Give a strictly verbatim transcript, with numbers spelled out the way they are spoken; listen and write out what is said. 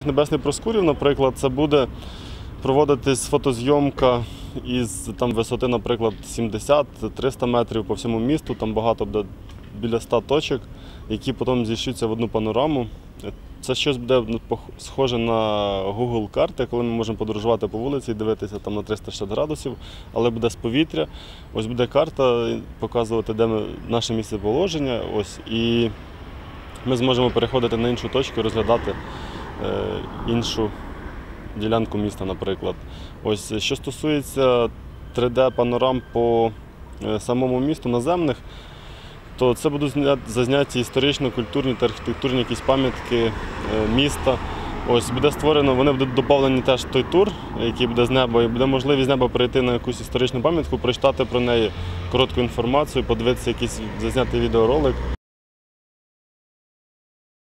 Небесний Проскурів, наприклад, це буде проводитись фотозйомка із там, висоти, наприклад, сімдесят-триста метрів по всьому місту. Там багато буде біля ста точок, які потім зійшуться в одну панораму. Це щось буде схоже на Google карти, коли ми можемо подорожувати по вулиці і дивитися там на триста шістдесят градусів, але буде з повітря. Ось буде карта показувати, де ми, наше місцеположення. Ось, і ми зможемо переходити на іншу точку і розглядати е, іншу ділянку міста, наприклад. Ось, що стосується три де-панорам по е, самому місту наземних, то це будуть зазняті історично-культурні та архітектурні якісь пам'ятки е, міста. Ось, буде створено, вони будуть додавлені теж в той тур, який буде з неба, і буде можливість з неба прийти на якусь історичну пам'ятку, прочитати про неї коротку інформацію, подивитися якийсь зазнятий відеоролик.